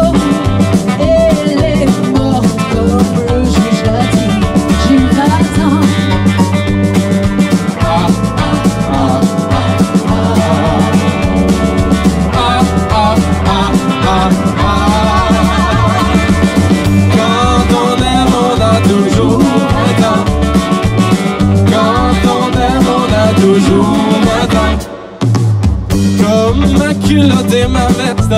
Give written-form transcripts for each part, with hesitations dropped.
Elle est morte comme le juge l'a dit. J'ai 20 ans. Quand on aime, on a toujours 20 ans. Quand on aime, on a toujours 20 ans. Comme ma culotte et ma veste,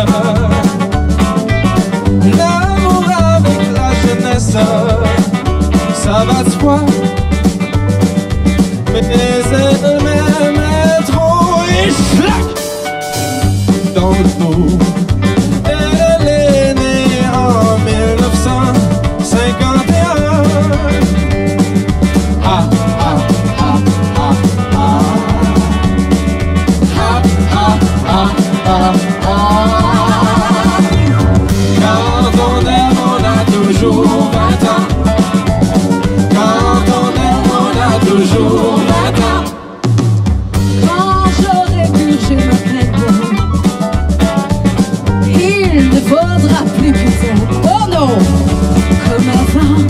l'amour avec la jeunesse, ça va de soi. Mais elle m'aimait trop et schlac dans le dos. Elle est née en 1951. Ah, ah, ah, ah, ah. Ah, ah, ah, ah, ah. Quand on aime, on a toujours 20 ans. Quand on aime, on a toujours 20 ans. Quand j'aurai purgé ma peine, il ne faudra plus quitter. Oh non, comme avant,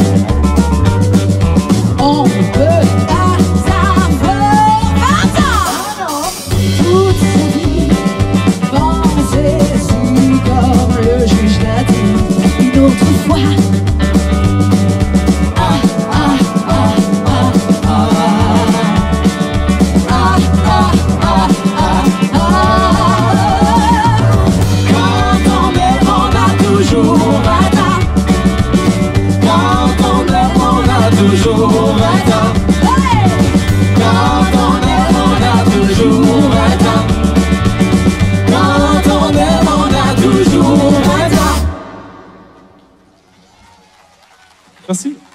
on peut pas avoir 20 ans. Toute sa vie, pensez-y comme le juge l'a dit. Une autre fois. Ah, ah, ah, ah, ah. Ah, ah, ah, ah, ah. Quand on aime, on a toujours 20 ans. Quand on aime, on a toujours 20 ans. Hey! Quand on aime, on a toujours 20 ans. Quand on aime, on a toujours 20 ans. Merci.